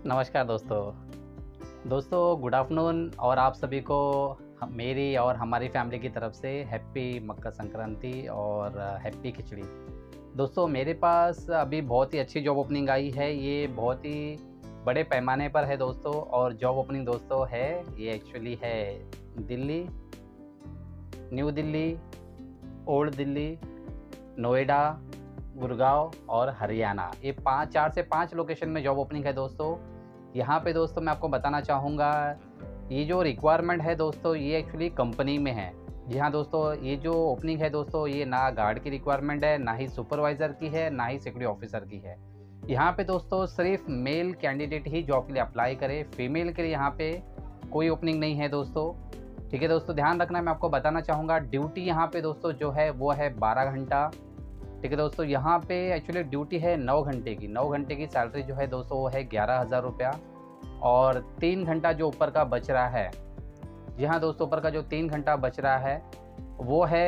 नमस्कार दोस्तों good afternoon और आप सभी को मेरी और हमारी फैमिली की तरफ से हैप्पी मकर संक्रांति और हैप्पी खिचड़ी। दोस्तों मेरे पास अभी बहुत ही अच्छी जॉब ओपनिंग आई है। ये बहुत ही बड़े पैमाने पर है दोस्तों, और जॉब ओपनिंग दोस्तों है ये एक्चुअली है दिल्ली, न्यू दिल्ली, ओल्ड दिल्ली, नोएडा, गुड़गांव और हरियाणा। ये 4 से 5 लोकेशन में जॉब ओपनिंग है दोस्तों। यहाँ पे दोस्तों मैं आपको बताना चाहूँगा, ये जो रिक्वायरमेंट है दोस्तों ये एक्चुअली कंपनी में है। जी हाँ दोस्तों, ये जो ओपनिंग है दोस्तों ये ना गार्ड की रिक्वायरमेंट है, ना ही सुपरवाइज़र की है, ना ही सिक्योरिटी ऑफिसर की है। यहाँ पे दोस्तों सिर्फ मेल कैंडिडेट ही जॉब के लिए अप्लाई करे, फीमेल के लिए यहाँ पे कोई ओपनिंग नहीं है दोस्तों। ठीक है दोस्तों, ध्यान रखना। मैं आपको बताना चाहूँगा ड्यूटी यहाँ पे दोस्तों जो है वो है 12 घंटा। ठीक है दोस्तों, यहाँ पे एक्चुअली ड्यूटी है 9 घंटे की। 9 घंटे की सैलरी जो है दोस्तों वो है 11,000 रुपया, और 3 घंटा जो ऊपर का बच रहा है, जी हाँ दोस्तों, ऊपर का जो 3 घंटा बच रहा है वो है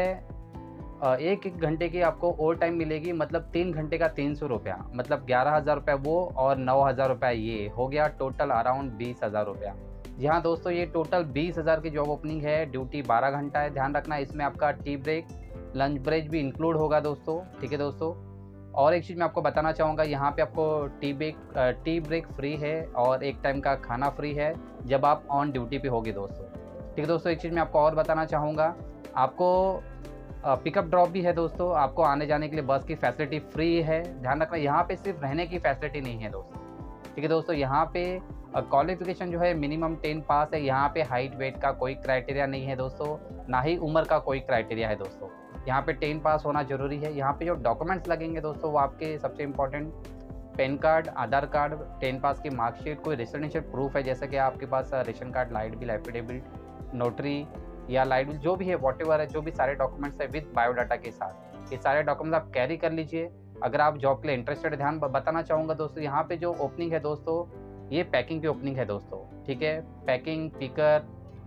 1-1 घंटे की आपको ओवर टाइम मिलेगी। मतलब 3 घंटे का 300 रुपया, मतलब 11,000 रुपया वो और 9,000 रुपया ये हो गया टोटल अराउंड 20,000 रुपया। जी हाँ दोस्तों, ये टोटल 20,000 की जॉब ओपनिंग है। ड्यूटी 12 घंटा है। ध्यान रखना, इसमें आपका टी ब्रेक, लंच ब्रेक भी इंक्लूड होगा दोस्तों। ठीक है दोस्तों, और एक चीज़ मैं आपको बताना चाहूँगा, यहाँ पे आपको टी ब्रेक फ्री है और एक टाइम का खाना फ्री है जब आप ऑन ड्यूटी पे होगे दोस्तों। ठीक है दोस्तों, एक चीज़ मैं आपको और बताना चाहूँगा, आपको पिकअप ड्रॉप भी है दोस्तों। आपको आने जाने के लिए बस की फैसिलिटी फ्री है। ध्यान रखना, यहाँ पे सिर्फ रहने की फैसिलिटी नहीं है दोस्तों। ठीक है दोस्तों, यहाँ पे क्वालिफिकेशन जो है मिनिमम 10 पास है। यहाँ पे हाइट वेट का कोई क्राइटेरिया नहीं है दोस्तों, ना ही उम्र का कोई क्राइटेरिया है दोस्तों। यहाँ पे 10 पास होना जरूरी है। यहाँ पे जो डॉक्यूमेंट्स लगेंगे दोस्तों वो आपके सबसे important PAN card, Aadhaar card, 10 पास की मार्कशीट, कोई रेसिडेंशियल प्रूफ है, जैसे कि आपके पास ration card, light bill, affidavit, notary या लाइट बिल जो भी है, वॉटेवर है, जो भी सारे डॉक्यूमेंट्स है विद बायोडाटा के साथ, ये सारे डॉक्यूमेंट्स आप कैरी कर लीजिए अगर आप जॉब के लिए इंटरेस्टेड है। ध्यान बताना चाहूँगा दोस्तों, यहाँ पे जो ओपनिंग है दोस्तों ये पैकिंग की ओपनिंग है दोस्तों। ठीक है, पैकिंग, पिकर,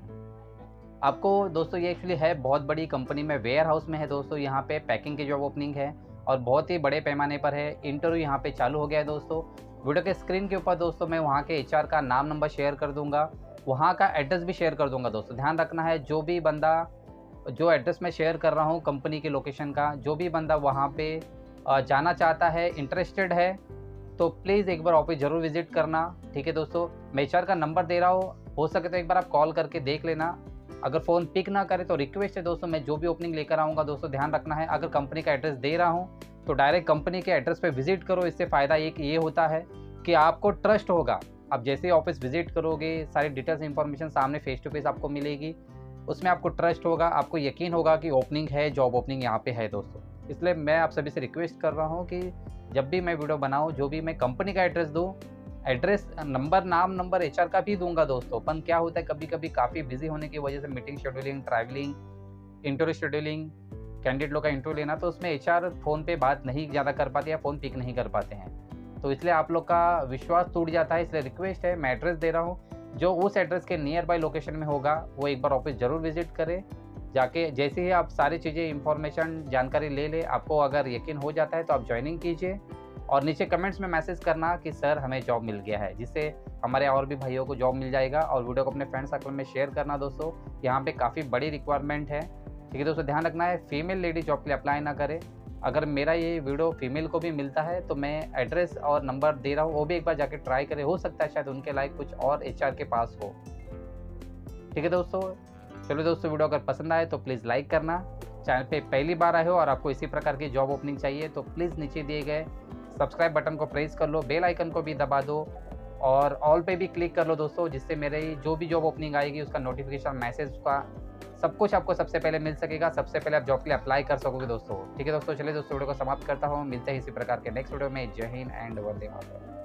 आपको दोस्तों ये एक्चुअली है बहुत बड़ी कंपनी में, वेयर हाउस में है दोस्तों। यहाँ पे पैकिंग की जॉब ओपनिंग है और बहुत ही बड़े पैमाने पर है। इंटरव्यू यहाँ पे चालू हो गया है दोस्तों। वीडियो के स्क्रीन के ऊपर दोस्तों मैं वहाँ के एचआर का नाम नंबर शेयर कर दूंगा, वहाँ का एड्रेस भी शेयर कर दूंगा दोस्तों। ध्यान रखना है, जो भी बंदा, जो एड्रेस मैं शेयर कर रहा हूँ कंपनी के लोकेशन का, जो भी बंदा वहाँ पे जाना चाहता है, इंटरेस्टेड है, तो प्लीज़ एक बार ऑफिस ज़रूर विजिट करना। ठीक है दोस्तों, मैं एचआर का नंबर दे रहा हूँ, हो सके तो एक बार आप कॉल करके देख लेना। अगर फ़ोन पिक ना करे तो रिक्वेस्ट है दोस्तों, मैं जो भी ओपनिंग लेकर आऊँगा दोस्तों, ध्यान रखना है, अगर कंपनी का एड्रेस दे रहा हूँ तो डायरेक्ट कंपनी के एड्रेस पे विजिट करो। इससे फ़ायदा एक ये होता है कि आपको ट्रस्ट होगा। आप जैसे ही ऑफिस विजिट करोगे, सारी डिटेल्स इंफॉर्मेशन सामने फेस टू फेस आपको मिलेगी, उसमें आपको ट्रस्ट होगा, आपको यकीन होगा कि ओपनिंग है, जॉब ओपनिंग यहाँ पे है दोस्तों। इसलिए मैं आप सभी से रिक्वेस्ट कर रहा हूँ कि जब भी मैं वीडियो बनाऊँ, जो भी मैं कंपनी का एड्रेस दूँ, एड्रेस नंबर, नाम नंबर एचआर का भी दूंगा दोस्तों। अपन क्या होता है, कभी कभी काफ़ी बिजी होने की वजह से meeting scheduling, travelling, interview scheduling, candidate लोग का इंटरव्यू लेना, तो उसमें एचआर फ़ोन पे बात नहीं ज़्यादा कर पाते या फ़ोन पिक नहीं कर पाते हैं, तो इसलिए आप लोग का विश्वास टूट जाता है। इसलिए रिक्वेस्ट है, मैं एड्रेस दे रहा हूँ, जो उस एड्रेस के नियर बाई लोकेशन में होगा वो एक बार ऑफिस ज़रूर विजिट करें। जाके जैसे ही आप सारी चीज़ें इंफॉर्मेशन जानकारी ले ले, आपको अगर यकीन हो जाता है तो आप ज्वाइनिंग कीजिए और नीचे कमेंट्स में मैसेज करना कि सर हमें जॉब मिल गया है, जिससे हमारे और भी भाइयों को जॉब मिल जाएगा। और वीडियो को अपने फ्रेंड सर्कल में शेयर करना दोस्तों, यहाँ पे काफ़ी बड़ी रिक्वायरमेंट है। ठीक है दोस्तों, ध्यान रखना है, फीमेल लेडी जॉब के लिए अप्लाई ना करें। अगर मेरा ये वीडियो फीमेल को भी मिलता है तो मैं एड्रेस और नंबर दे रहा हूँ, वो भी एक बार जाके ट्राई करें, हो सकता है शायद उनके लायक कुछ और एचआर के पास हो। ठीक है दोस्तों, चलो दोस्तों, वीडियो अगर पसंद आए तो प्लीज़ लाइक करना। चैनल पे पहली बार आए हो और आपको इसी प्रकार की जॉब ओपनिंग चाहिए तो प्लीज़ नीचे दिए गए सब्सक्राइब बटन को प्रेस कर लो, बेल आइकन को भी दबा दो और ऑल पे भी क्लिक कर लो दोस्तों, जिससे मेरे जो भी जॉब ओपनिंग आएगी उसका नोटिफिकेशन, मैसेज का सब कुछ आपको सबसे पहले मिल सकेगा, सबसे पहले आप जॉब के लिए अप्लाई कर सकोगे दोस्तों। ठीक है दोस्तों, चलिए दोस्तों वीडियो को समाप्त करता हूँ, मिलते हैं इसी प्रकार के नेक्स्ट वीडियो में। जय हिंद एंड वंदे मातरम।